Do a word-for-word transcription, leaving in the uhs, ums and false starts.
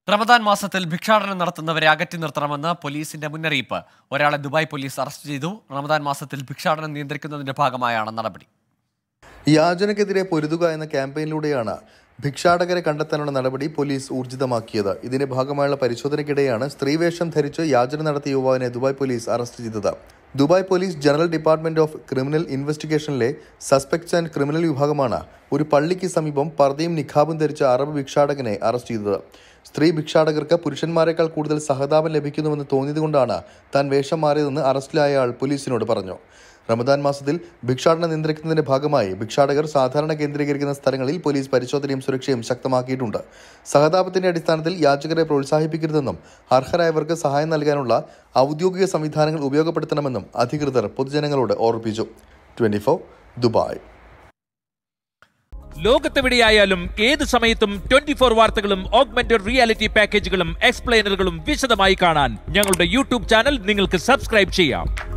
റമദാൻ മാസത്തിൽ ഭിക്ഷാടനം നടത്തുന്നവരെ അകറ്റി നിർത്തണമെന്ന് പോലീസിന്റെ മുന്നറിയിപ്പ്. ഒരാളെ ദുബായ് പോലീസ് അറസ്റ്റ് ചെയ്തു. റമദാൻ മാസത്തിൽ ഭിക്ഷാടനം നിയന്ത്രിക്കുന്നതിന്റെ ഭാഗമായാണ് നടപടി. യാചനക്കെതിരെ പൊരുതുക എന്ന ക്യാമ്പയിനിലൂടെയാണ് ഭിക്ഷാടകരെ കണ്ടെത്താനുള്ള നടപടി പോലീസ് ഊർജിതമാക്കിയത്. ഇതിന്റെ ഭാഗമായുള്ള പരിശോധനയ്ക്കിടെയാണ് സ്ത്രീവേഷം ധരിച്ച് യാചന നടത്തിയ യുവാവിനെ ദുബായ് പോലീസ് അറസ്റ്റ് ചെയ്തത്. Dubai police general department of criminal ഇൻവെസ്റ്റിഗേഷനിലെ സസ്പെക്ട്സ് ആൻഡ് ക്രിമിനൽ വിഭാഗമാണ് ഒരു പള്ളിക്ക് സമീപം പർദ്ദയും നിഖാബും ധരിച്ച അറബ് ഭിക്ഷാടകനെ അറസ്റ്റ് ചെയ്തത്. സ്ത്രീ ഭിക്ഷാടകർക്ക് പുരുഷന്മാരെക്കാൾ കൂടുതൽ സഹതാപം ലഭിക്കുന്നുവെന്ന് തോന്നിയതുകൊണ്ടാണ് താൻ വേഷം മാറിയതെന്ന് അറസ്റ്റിലായ ആൾ പോലീസിനോട് പറഞ്ഞു. റമദാൻ മാസത്തിൽ ഭിക്ഷാടനം നിയന്ത്രിക്കുന്നതിന്റെ ഭാഗമായി ഭിക്ഷാടകർ സാധാരണ കേന്ദ്രീകരിക്കുന്ന സ്ഥലങ്ങളിൽ പോലീസ് പരിശോധനയും സുരക്ഷയും ശക്തമാക്കിയിട്ടുണ്ട്. സഹതാപത്തിന്റെ അടിസ്ഥാനത്തിൽ യാചകരെ പ്രോത്സാഹിപ്പിക്കരുതെന്നും അർഹരായവർക്ക് സഹായം നൽകാനുള്ള ഔദ്യോഗിക സംവിധാനങ്ങൾ ഉപയോഗപ്പെടുത്തണമെന്നും അധികൃതർ പൊതുജനങ്ങളോട് ഓർമ്മിപ്പിച്ചു. Twenty four Dubai. ലോകത്തെവിടെയായാലും ഏത് സമയത്തും ട്വന്റി ഫോർ വാർത്തകളും ഓഗ്മെന്റഡ് റിയാലിറ്റി പാക്കേജുകളും എക്സ്പ്ലെയിനറുകളും വിശദമായി കാണാൻ ഞങ്ങളുടെ യൂട്യൂബ് ചാനൽ നിങ്ങൾക്ക് സബ്സ്ക്രൈബ് ചെയ്യാം.